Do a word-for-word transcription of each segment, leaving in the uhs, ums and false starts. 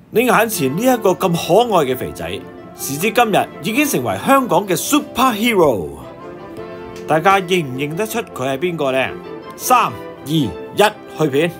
你眼前呢一個咁可愛嘅肥仔，時至今日已經成為香港嘅 superhero。大家認唔認得出佢係邊個呢？三二一，去片！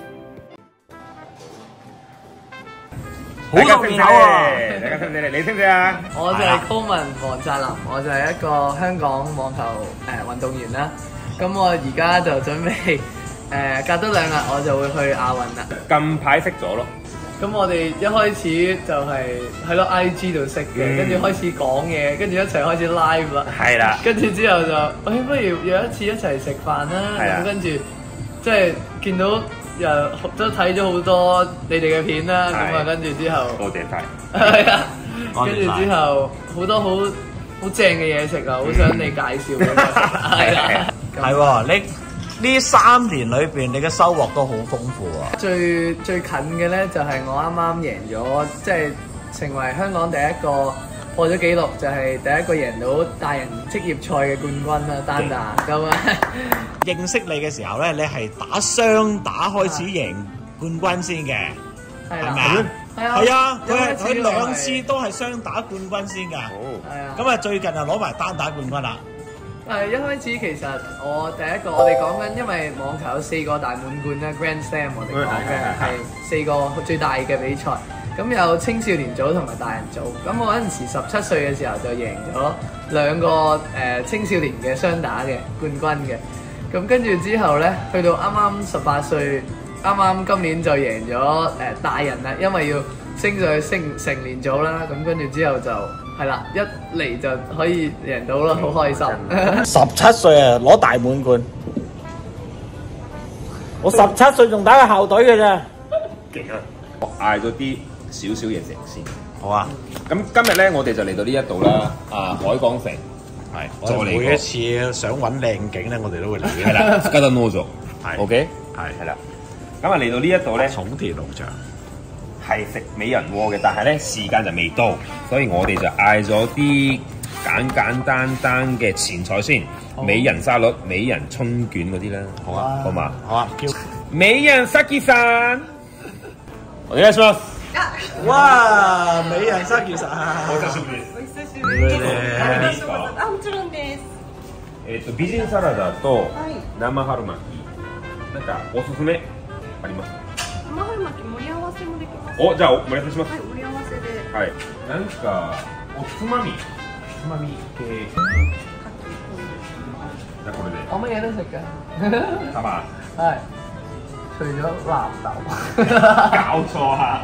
好多面口啊！ 大家識唔識你？你識唔識啊？ 我就係高文黃澤林，我就係一個香港網球誒運動員啦。咁我而家就準備誒隔多兩日我就會去亞運啦。 近排識咗咯。 咁我哋一開始就係喺咯 I G 度識嘅，跟住開始講嘢，跟住一齊開始 live 啦。 係啦。 跟住之後就，誒不如約一次一齊食飯啦。咁跟住即係見到又都睇咗好多你哋嘅片啦。咁啊跟住之後， 多謝晒。 係啊。跟住之後好多好好正嘅嘢食啊，好想你介紹俾我食。係啦。 係喎，你呢三年裏邊，你嘅收穫都好豐富啊！ 最最近嘅咧就係我啱啱贏咗，即係成為香港第一個破咗紀錄，就係第一個贏到大人職業賽嘅冠軍啦，單打咁啊！ 認識你嘅時候咧，你係打雙打開始贏冠軍先嘅，係咪啊？係啊！係啊！佢佢兩次都係雙打冠軍先㗎。 好係啊！ 咁啊，最近就攞埋單打冠軍啦。 誒一開始其實我第一個我哋講緊，因為網球有四個大滿貫啦 ，Grand Slam 我哋講嘅係四個最大嘅比賽。咁有青少年組同埋大人組。咁我嗰陣時十七歲嘅時候就贏咗兩個誒、呃、青少年嘅雙打嘅冠軍嘅。咁跟住之後咧，去到啱啱十八歲，啱啱今年就贏咗誒、呃、大人啦，因為要升上去升成年組啦。咁跟住之後就。係啦，一嚟就可以贏到啦，好開心。 十七歲啊，攞大滿貫。我十七歲仲打緊校隊嘅啫。 勁啊！我嗌咗啲少少嘢食先。 好啊。咁今日咧，我哋就嚟到呢一度啦。啊，海港城係。再嚟每一次想揾靚景咧，我哋都會嚟嘅。 係啦，加多諾咗。 係。 OK。係。係啦。咁啊，嚟到呢一度咧， 重田農場。 係食美人鍋嘅，但係咧時間就未到，所以我哋就嗌咗啲簡簡單單嘅前菜先，美人沙律、美人春卷嗰啲啦。好啊，好嘛？ 好啊，叫美人沙基さん。お願いします。 哇，美人沙基さん。 お久しぶりです。 お久しぶりです。ありがとうございます。あ、もちろんです。 えっと美人サラダと生春巻き、なんかおすすめあります？ 生春巻き盛り合わせもできます。 お、じゃあ盛り合わせします。 はい、盛り合わせで。 はい。なんかおつまみ、つまみ系。じゃこれで。 我乜嘢都食㗎。 係嘛？ 係。除咗納豆。 搞錯啊！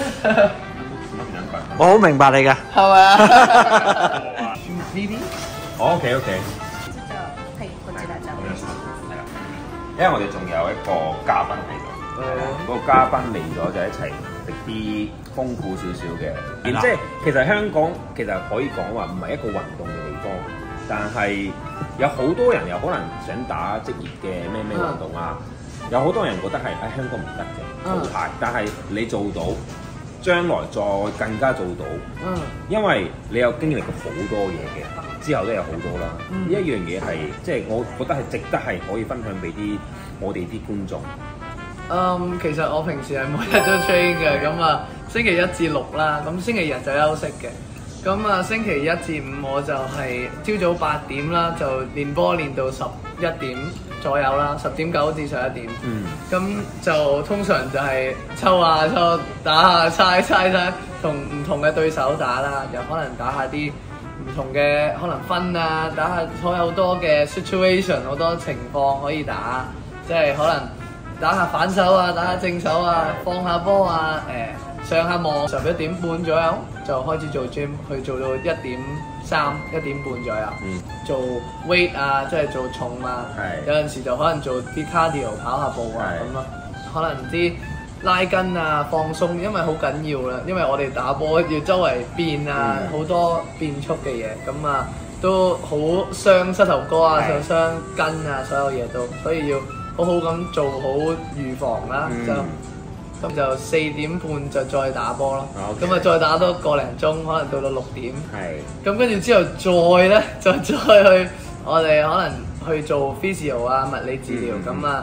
我好明白你㗎。 係咪啊 ？B B。 OK OK。 じゃあはいこちらじゃあ。 係啦。因為我哋仲有一個嘉賓喺度。嗰個嘉賓嚟咗就一齊食啲豐富少少嘅，即係其實香港其實可以講話唔係一個運動嘅地方，但係有好多人又可能想打職業嘅咩咩運動啊，有好多人覺得係喺香港唔得嘅淘汰，但係你做到，將來再更加做到，因為你有經歷過好多嘢嘅，之後都有好多啦，呢一樣嘢係即係我覺得係值得係可以分享俾啲我哋啲觀眾。 嗯，其實我平時係每日都 train 嘅，咁啊星期一至六啦，咁星期日就休息嘅，咁啊星期一至五我就係朝早八點啦，就練波練到十一點左右啦，十點九至十一點，嗯，咁就通常就係抽下抽打下猜猜猜，同唔同嘅對手打啦，又可能打下啲唔同嘅可能分啊，打下所有好多嘅 situation 好多情況可以打，即係可能。打下反手啊，打下正手啊，放下波啊，誒、呃、上下網，十一點半左右就開始做 gym， 去做到一點三、一點半左右，嗯、做 weight 啊，即係做重啊，有陣時就可能做啲 cardio 跑下步啊咁咯，可能啲拉筋啊放鬆，因為好緊要啦，因為我哋打波要周圍變啊，好、嗯、多變速嘅嘢，咁啊都好傷膝頭哥啊，傷傷筋啊，所有嘢都，所以要。好好咁做好預防啦，嗯、就咁就四點半就再打波咯。咁啊、okay. 再打多個零鐘，可能到到六點。係。咁跟住之後再咧，就再去我哋可能去做 physio 啊物理治療咁啊。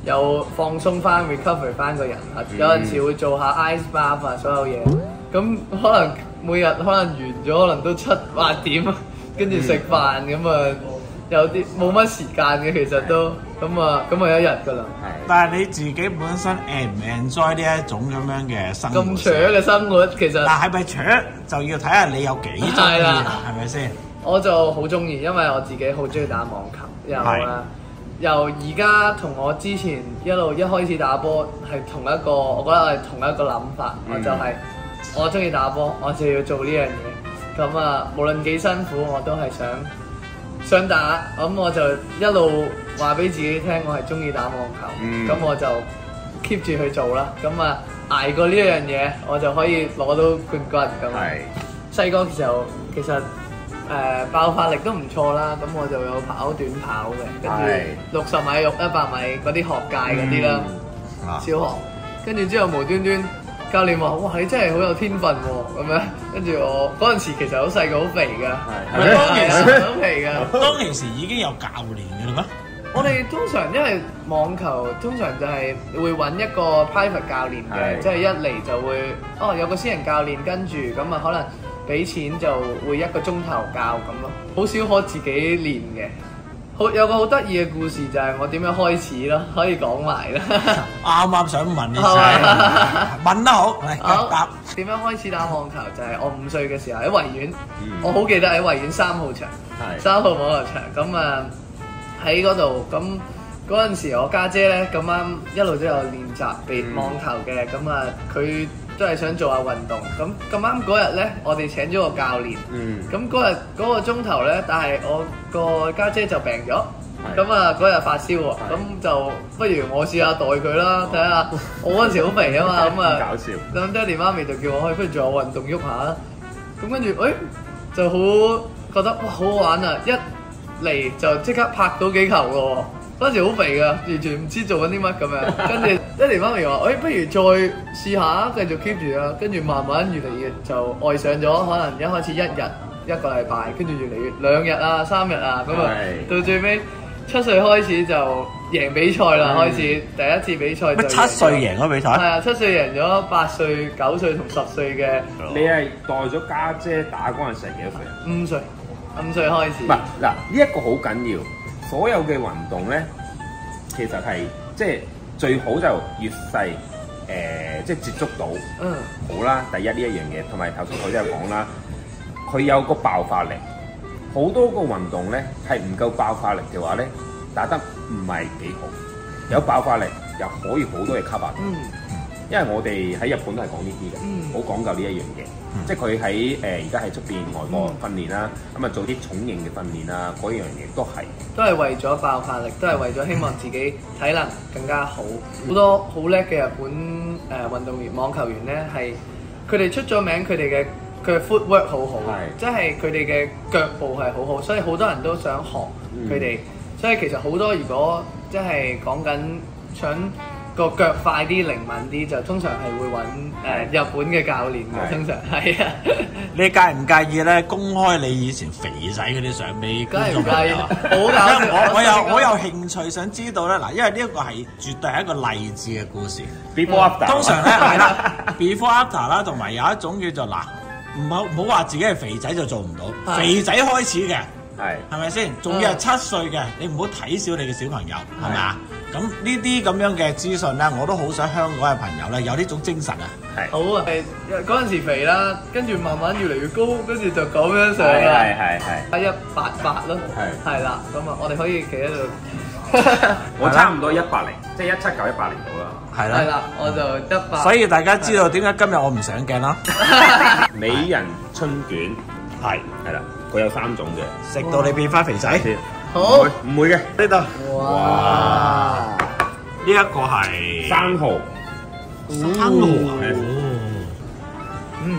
有放鬆翻 recover 翻個人啊，有陣時會做下 ice bath 啊，所有嘢。咁可能每日可能完咗，可能都七八點，跟住食飯咁啊，有啲冇乜時間嘅其實都咁啊，咁啊一日㗎啦。 但係你自己本身 enjoy 唔 enjoy 呢一種咁樣嘅生活？ 咁扯嘅生活其實， 但係咪扯就要睇下你有幾中意啊？係咪先？ 我就好中意，因為我自己好中意打網球，由啊由而家同我之前一路一開始打波係同一個，我覺得係同一個諗法，嗯、我就係、是、我中意打波，我就要做呢樣嘢。咁啊，無論幾辛苦，我都係想想打。咁我就一路話俾自己聽，我係中意打網球。咁、嗯、我就 keep 住去做啦。咁啊，捱過呢一樣嘢，我就可以攞到冠軍咁。細個嘅時候其實。誒、呃、爆發力都唔錯啦，咁我就有跑短跑嘅，跟住六十米、一百米嗰啲學界嗰啲啦，嗯、小學，跟住之後無端端教練話：哇，你真係好有天分喎！咁樣，跟住我嗰陣時其實好細個，好肥㗎，係當其時好肥㗎。 當其時已經有教練㗎啦咩？ 我哋通常因為網球通常就係會揾一個 private 教練嘅，即係一嚟就會哦有個私人教練跟住，咁啊可能。俾錢就會一個鐘頭教咁咯，好少可自己練嘅。好有個好得意嘅故事就係我點樣開始咯，可以講埋啦。 啱啱想問你先，問得好，嚟答。 點樣開始打網球就係、是、我五歲嘅時候喺維園，嗯、我好記得喺維園三號場，三號網球場咁啊喺嗰度咁嗰陣時我家姐咧咁啱一路都有練習練網球嘅，咁啊佢。都係想做下運動，咁咁啱嗰日咧，我哋請咗個教練，咁嗰日嗰個鐘頭咧，但係我個家姐就病咗，咁啊嗰日發燒喎，咁就不如我試下代佢啦，睇下我嗰陣時好肥啊嘛，咁啊，咁爹哋媽咪就叫我去不如做下運動喐下啦，咁跟住誒就好覺得哇好好玩啊，一嚟就即刻拍到幾球喎。嗰陣時好肥㗎，完全唔知做緊啲乜咁樣。跟住爹哋媽咪話：，誒、哎，不如再試下，繼續 keep 住啦。跟住慢慢越嚟越就愛上咗，可能一開始一日一個禮拜，跟住越嚟越兩日啊、三日啊，咁啊，到最尾七歲開始就贏比賽啦。開始第一次比賽。乜七歲贏咗比賽？係啊，七歲贏咗八歲、九歲同十歲嘅。 你係代咗家姐打嗰陣時係幾多歲啊？ 五歲，五歲開始。 唔係嗱，呢一個好緊要。所有嘅運動咧，其實係即係最好就越細誒、呃，即係接觸到，嗯，好啦。第一呢一樣嘢，同埋頭先佢都有講啦，佢有個爆發力。好多個運動咧係唔夠爆發力嘅話咧，打得唔係幾好。有爆發力又可以好多嘢 cover。嗯，因為我哋喺日本都係講呢啲嘅，好、嗯、講究呢一樣嘢。嗯、即係佢喺誒而家喺出邊外國訓練啦，咁啊、嗯、做啲重型嘅訓練啦，嗰樣嘢都係都係為咗爆發力，都係為咗希望自己體能更加好。好、嗯、多好叻嘅日本誒、呃、運動員、網球員咧，係佢哋出咗名，佢哋嘅佢嘅 footwork 好好，即係佢哋嘅腳步係好好，所以好多人都想學佢哋。嗯、所以其實好多如果即係講緊想個腳快啲、靈敏啲，就通常係會揾誒、呃、日本嘅教練嘅，通常係啊。 你介唔介意咧公開你以前肥仔嗰啲相俾觀眾朋友？ 好搞笑！ 我我有我有興趣想知道咧，嗱，因為呢一個係絕對係一個勵志嘅故事。 Before after， 通常咧係啦，before after 啦，同埋有一種叫做嗱，唔好唔好話自己係肥仔就做唔到，肥仔開始嘅。係，係咪先？仲要係七歲嘅，你唔好睇小你嘅小朋友，係咪啊？咁呢啲咁樣嘅資訊咧，我都好想香港嘅朋友咧有呢種精神啊！係好啊，誒嗰陣時肥啦，跟住慢慢越嚟越高，跟住就咁樣上啦， 係係係， 一八八咯，係係啦，咁啊，我哋可以企喺度， 我差唔多一百零，即係一七九一百零到啦， 係啦， 係啦，我就一百， 所以大家知道點解今日我唔上鏡啦？ 美人春卷係係啦。佢有三種嘅， 食到你變翻肥仔， 好唔會嘅呢度。哇！呢一個係生蠔， 生蠔啊！ 嗯，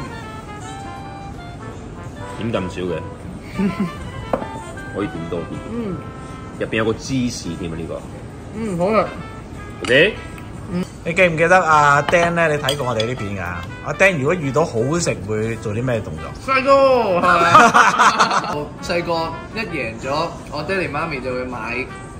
點咁少嘅？可以點多啲。嗯，入邊有個芝士添啊！呢個。 嗯，好啊。 O K。 你記唔記得阿 Dan 咧？你睇過我哋啲片㗎？阿 Dan 如果遇到好食會做啲咩動作？ 細個係咪？細個一贏咗，我爹哋媽咪就會買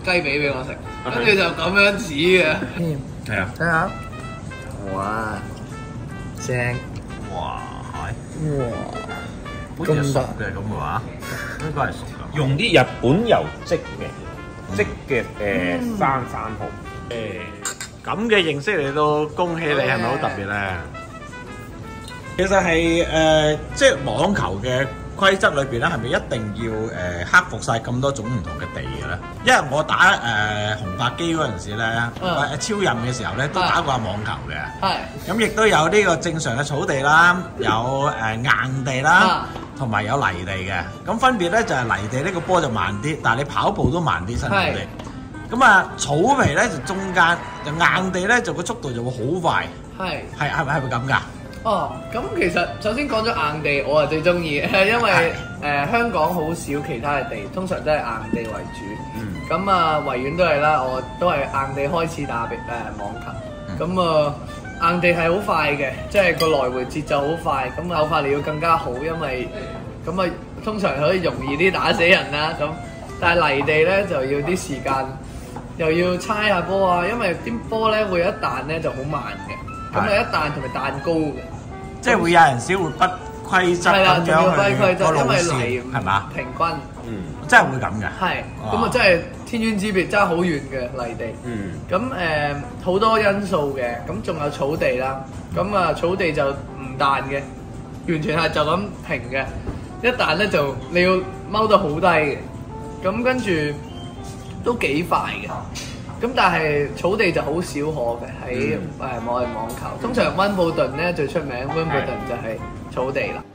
雞髀俾我食，跟住就咁樣指嘅。 係啊， 睇下，哇，正， 哇，係哇， 好似係熟嘅咁嘅話，應該係熟嘅。 用啲日本油漬嘅漬嘅誒生生蠔。 誒咁嘅認識嚟到，恭喜你係咪好特別咧？其實係誒、呃，即係網球嘅規則裏邊咧，係咪一定要誒、呃、克服晒咁多種唔同嘅地嘅咧？因為我打誒、呃、紅白機嗰陣時咧， 嗯、 超任嘅時候咧，都打過網球嘅。 係。 咁亦都有呢個正常嘅草地啦，有誒、呃、硬地啦，同埋、啊、有，有泥地嘅。咁分別咧就係、是、泥地呢個波就慢啲，但係你跑步都慢啲，辛苦啲。咁啊，草皮咧就中間，就硬地咧就個速度就會好快。係係係咪係咪咁㗎？ 哦，咁其實首先講咗硬地，我係最中意，因為誒、呃、香港好少其他嘅地，通常都係硬地為主。咁、嗯、啊，維園都係啦，我都係硬地開始打誒、呃、網球。咁啊、呃，硬地係好快嘅，即係個來回節奏好快。咁啊，口法你要更加好，因為咁啊，通常可以容易啲打死人啦。咁但係泥地咧就要啲時間，又要猜下波啊，因為啲波咧會一彈咧就好慢嘅，咁啊一彈同埋彈高嘅。 即係會有陣時會不規則咁樣去個路線，係嘛？ 平均， 嗯，真係會咁嘅。 係，咁啊真係天淵之別，真係好遠嘅泥地。嗯，咁誒好多因素嘅，咁仲有草地啦。咁啊草地就唔彈嘅，完全係就咁平嘅。一彈咧就你要踎到好低嘅，咁跟住都幾快嘅。咁但係草地就好少可嘅，喺誒我係網球。通常溫布頓咧最出名，溫布頓就係草地啦。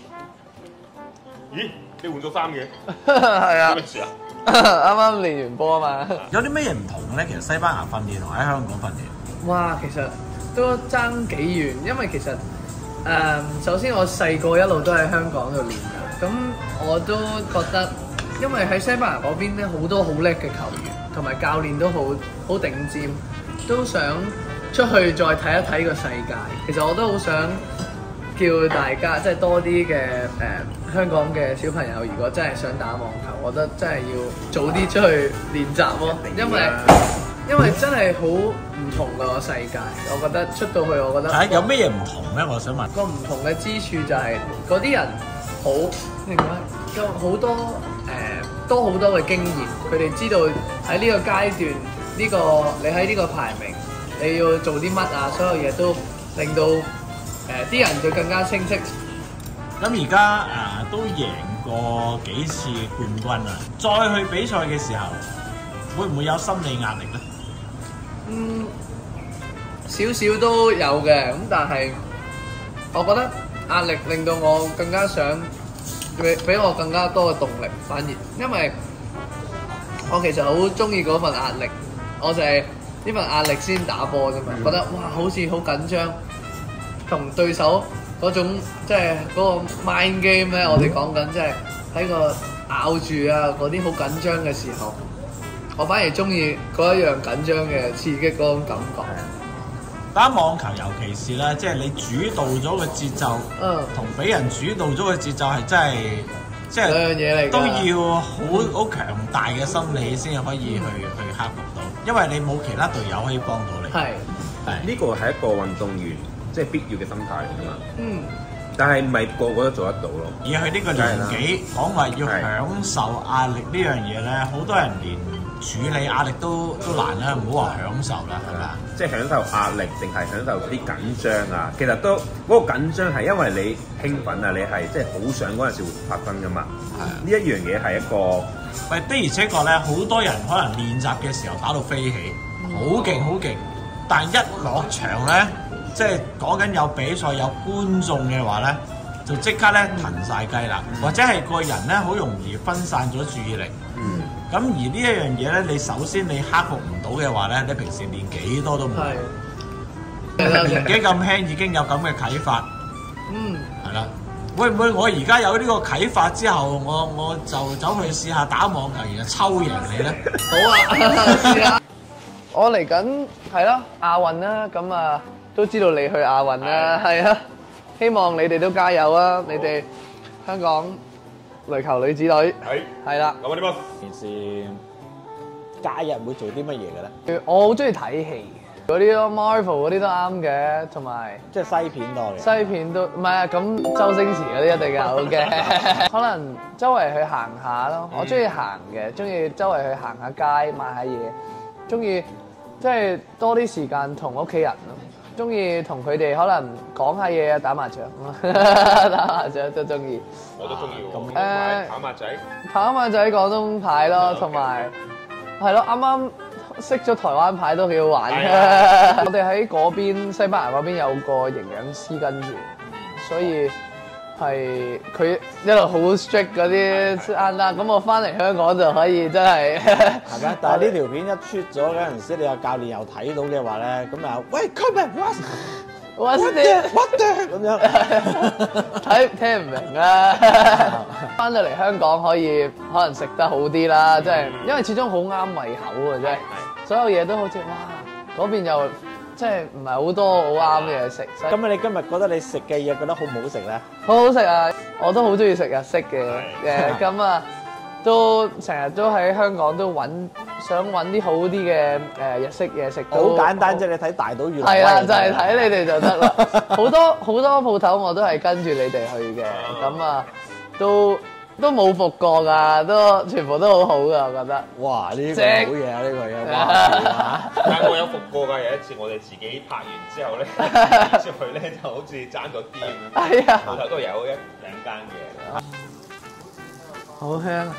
咦？你換咗衫嘅？ 係啊。 咩事啊？ 啱啱練完波啊嘛。 有啲咩嘢唔同嘅咧？其實西班牙訓練同喺香港訓練。 哇，其實都爭幾遠，因為其實誒、呃，首先我細個一路都喺香港度練嘅，咁我都覺得，因為喺西班牙嗰邊咧好多好叻嘅球員。同埋教練都好好頂尖，都想出去再睇一睇個世界。其實我都好想叫大家即係多啲嘅誒香港嘅小朋友，如果真係想打網球，我覺得真係要早啲出去練習咯。因為因為真係好唔同個世界，我覺得出到去，我覺得係有咩嘢唔同咧？我想問個唔同嘅之處就係嗰啲人好另外有好多誒。呃多好多嘅經驗，佢哋知道喺呢個階段，呢、呢個你喺呢個排名，你要做啲乜啊？所有嘢都令到誒啲、呃、人就更加清晰。 咁而家誒都贏過幾次冠軍啦，再去比賽嘅時候，會唔會有心理壓力咧？ 嗯，少少都有嘅，咁但係我覺得壓力令到我更加想。俾俾我更加多嘅動力，反而因為我其實好中意嗰份壓力，我就係呢份壓力先打波啫嘛，嗯、覺得哇好似好緊張，同對手嗰種即係嗰個 mind game 咧，我哋講緊即係喺個咬住啊嗰啲好緊張嘅時候，我反而中意嗰一樣緊張嘅刺激嗰種感覺。 打網球尤其是咧，即係你主導咗個節奏，同俾、嗯、人主導咗個節奏係真係，即係兩樣嘢嚟，都要好好強大嘅心理先可以去、嗯、去克服到，因為你冇其他隊友可以幫到你。係係呢個係一個運動員即係必要嘅心態嚟㗎嘛。嗯。但係唔係個個都做得到咯。而佢呢個年紀講話要享受壓力呢樣嘢咧，好多人連處理壓力都都難啦，唔好話享受啦，係咪啊？即係享受壓力定係享受啲緊張啊？其實都嗰、嗰個緊張係因為你興奮啊，你係即係好想嗰陣時會發生噶嘛。係啊，呢一樣嘢係一個，喂的而且確咧，好多人可能練習嘅時候打到飛起，好勁好勁，但係一落場咧，即係講緊有比賽有觀眾嘅話咧，就即刻咧騰晒雞啦，嗯、或者係個人咧好容易分散咗注意力。嗯。咁而呢一樣嘢咧，你首先你克服唔到嘅話咧，你平時練幾多都冇。係。年紀咁輕已經有咁嘅啟發。嗯。係啦。會唔會我而家有呢個啟發之後，我我就走去試下打網球，然後抽贏你咧？ 好啊，試下。我嚟緊係咯亞運啦，咁啊都知道你去亞運啦，係啊。希望你哋都加油啊！你哋香港壘球女子隊係係啦，咁啊點啊？件事假日會做啲乜嘢嘅咧？ 我好中意睇戲，嗰啲咯 Marvel 嗰啲都啱嘅，同埋即係西片多嘅。 西片都唔係啊，咁周星馳嗰啲一定有嘅。可能周圍去行下咯，我中意行嘅，中意周圍去行下街買下嘢，中意即係多啲時間同屋企人咯。中意同佢哋可能講下嘢啊，打麻雀，打麻雀都中意。 我都中意喎。 誒跑馬仔， 跑馬仔廣東牌咯，同埋係咯，啱啱識咗台灣牌都幾好玩嘅。我哋喺嗰邊西班牙嗰邊有個營養師跟住，所以係佢一路好 strict 嗰啲啱啦。咁我翻嚟香港就可以真係係咩？但係呢條片一出咗嗰陣時，你有教練又睇到嘅話咧，咁啊，喂 come on what What's what this？ what the 咁樣睇聽唔明啦。翻到嚟香港可以可能食得好啲啦，即係因為始終好啱胃口啊，真係所有嘢都好似哇嗰邊又即係唔係好多好啱嘅嘢食。所以咁你今日覺得你食嘅嘢覺得好唔好食咧？ 好好食啊！我都好中意食日式嘅嘅，咁啊都成日都喺香港都揾想揾啲好啲嘅誒日式嘢食。 好簡單啫，你睇大島月係啦，就係睇你哋就得啦。好多好多鋪頭我都係跟住你哋去嘅，咁啊都都冇服過㗎，都全部都好好㗎，我覺得。 哇！呢個正好嘢啊，呢個嘢哇！ 但係我有服過㗎。有一次我哋自己拍完之後咧，出去咧就好似爭咗啲咁樣。 係啊， 鋪頭都有一兩間嘅。 好香啊！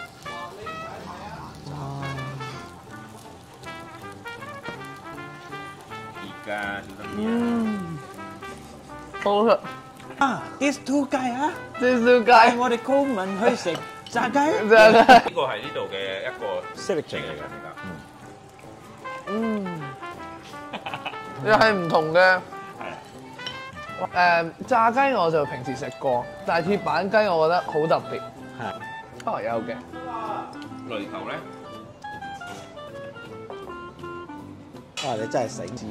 而家小心啲啊！ 嗯，好食。 啊 ，these two guy 啊， 少少帶雞， 我哋高民去食炸雞。 真係呢個係呢度嘅一個 Signature 嚟㗎，而家。 嗯，又係唔同嘅。誒炸雞我就平時食過，但係鐵板雞我覺得好特別。 係。 哦，有嘅。 雷球咧， 哇！你真係醒知。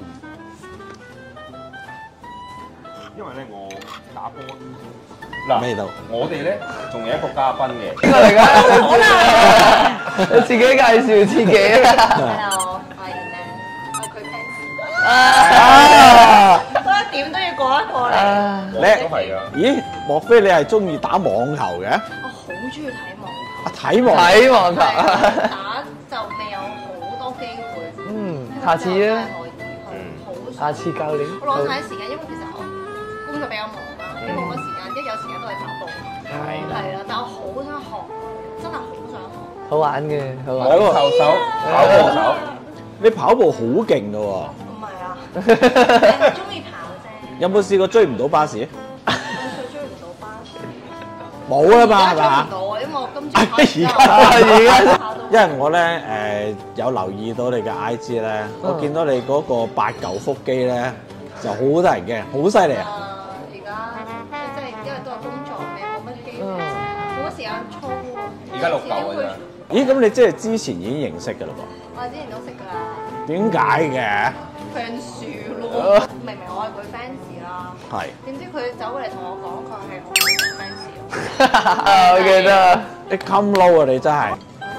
因為咧我打波味道我哋咧仲有一個嘉賓嘅。 邊個嚟㗎？你自己介紹自己啊！ Hello，我係 Elaine，我佢 fans。 啊！ 多一點都要過一過嚟。 啊我都係啊。 咦？莫非你係中意打網球嘅？ 我好中意睇網球， 啊，睇網睇網球。 打就未有好多機會。 嗯，下次啊， 可以去，好想下次教練。 我攞晒啲時間，因為其實我工作比較忙啦，你冇乜時間，一有時間都係跑步。 係啦。 係啦，但我好想學，真係好想學。 好玩嘅，好玩。 網球手、跑步手， 你跑步好勁㗎喎！ 唔係啊，係中意跑啫。 有冇試過追唔到巴士？ 我最追唔到巴士。 冇啦嘛，係追唔嘛？ 到啊，因為我今次考而家而家考到因為我咧誒有留意到你嘅 I G 咧，我見到你嗰個八嚿腹肌咧就好得人驚，好犀利啊！ 啊！而家即係因為都係工作嘅，冇乜機會，冇乜時間操。 而家六嚿㗎咋？ 咦，咁你即係之前已經認識㗎啦我之前都識㗎啦噃？點解嘅？ ，fans 咯。明明我係佢 fans 啦， 係。 點知佢走過嚟同我講佢係我 fans 咯。 我記得。 你 come low 啊！你真係。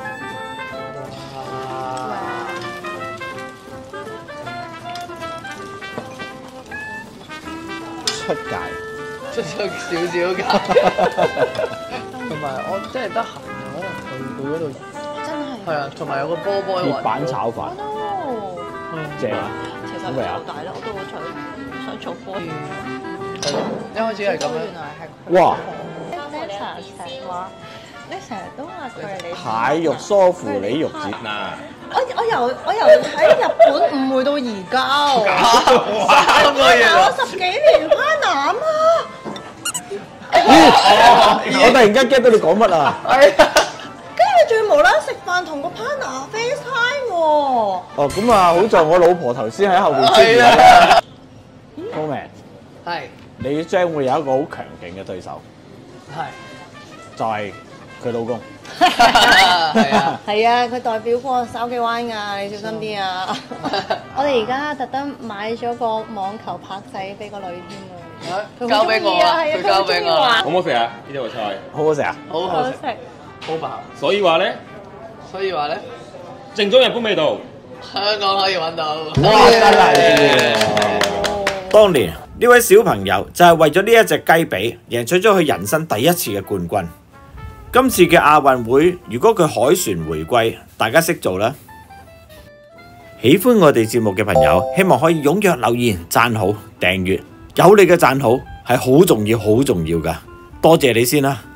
出界。 出咗少少㗎。同埋我真係得閒，可能去去嗰度。 真係。 係啊，同埋有個波波鐵板炒飯， 哦。 正啊！ 其實好味啊好大啦，我都好想想做波。 一開始係咁樣。 原來係佢。 哇！ 你成日成話，你成日都話佢係你。 蟹肉梳乎里肉節。 嗱， 我我由我由喺日本誤會到而家喎， 三個月啊！ 我十幾年攀男啊！ 我突然間 get 到你講乜啊！ 係啊。 跟住仲要無啦啦食飯同個 partner FaceTime 喎。 哦，咁啊，好在我老婆頭先喺後邊支持係你啊。 高明， 係你將會有一個好強勁嘅對手， 係。 就係佢老公。 係啊。 係啊，佢代表過筲箕灣㗎，你小心啲啊！我哋而家特登買咗個網球拍仔俾個女添啊！佢交俾我啊！ 係啊， 佢交俾我啊！ 好唔好食啊？呢道菜， 好好食啊！ 好好食， 好食。 好飽。 所以話咧， 所以話咧， 正宗日本味道。 香港可以揾到。 哇！真係當年呢位小朋友就係為咗呢一隻雞髀，贏取咗佢人生第一次嘅冠軍。今次嘅亞運會，如果佢凱旋回歸，大家識做啦。喜歡我哋節目嘅朋友，希望可以踴躍留言、讚好、訂閱。有你嘅讚好係好重要、好重要㗎，多謝你先啦。